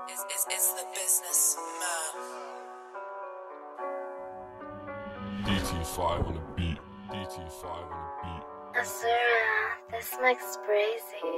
It's the business, man. DT5 on the beat. DT5 on the beat. Azura, this mix crazy.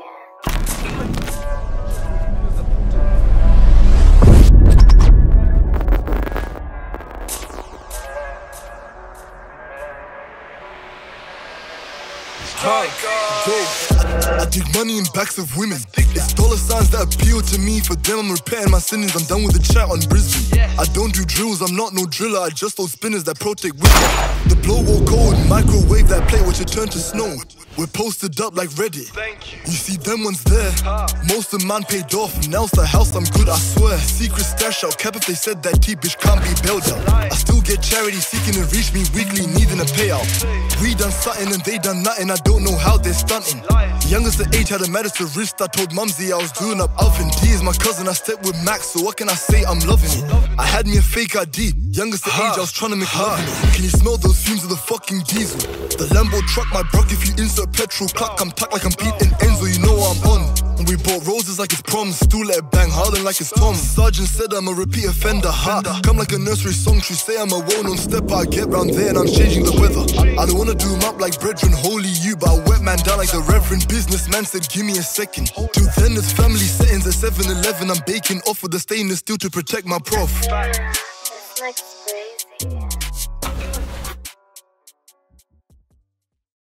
I dig money in backs of women. It's dollar signs that appeal to me. For them I'm repairing my sinnings. I'm done with the chat on Brisbane. I don't do drills, I'm not no driller. I just those spinners that protect wisdom. The blow will cold, microwave that plate which it turn to snow. We're posted up like Reddit. You see them ones there. Most of man paid off. Now's the house, I'm good, I swear. Secret stash out, cap if they said that TBISH can't be bailed out. I still get charity seeking to reach me weekly, needing a payout. We done something and they done nothing, I don't know how they're stunting. Youngest at age had a medicine wrist, I told Mumsy I was doing up oven. D is my cousin, I stepped with Max, so what can I say, I'm loving it. I had me a fake ID, youngest at age I was trying to make love in it. Can you smell those fumes of the fucking diesel? The Lambo truck, my brock, if you insert petrol clock, I'm tucked like I'm Pete and Enzo, you know what I'm on. And we bought roses like it's prom, still let it bang, howling like it's Tom. Sergeant said I'm a repeat offender, come like a nursery song, she say I'm a well-known stepper. I get round there and I'm changing the weather. I don't wanna do him up like brethren, holy you, but I wet man down like the reverend. Businessman said give me a second. Till then it's family settings at 7-Eleven. I'm baking off with the stainless steel to protect my prof. This mix